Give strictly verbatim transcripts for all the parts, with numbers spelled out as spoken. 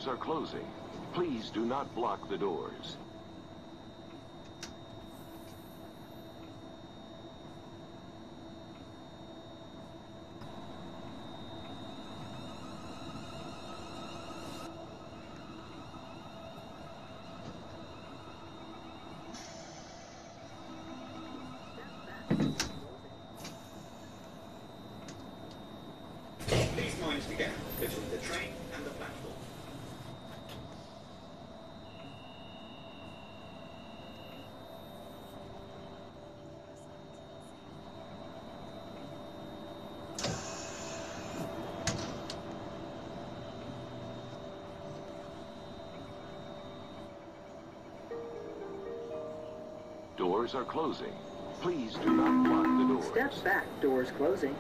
Doors are closing. Please do not block the doors. Please mind the gap between the train and the platform. Doors are closing. Please do not block the doors. Step back, doors closing.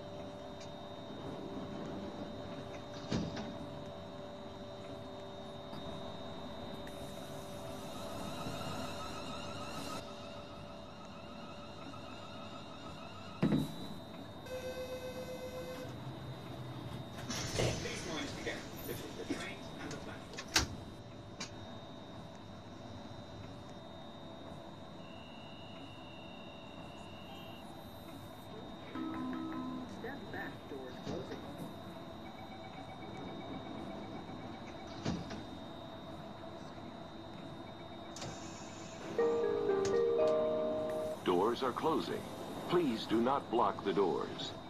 Please mind the gap between the train and the platform. Step back, doors closing. Doors are closing. Please do not block the doors.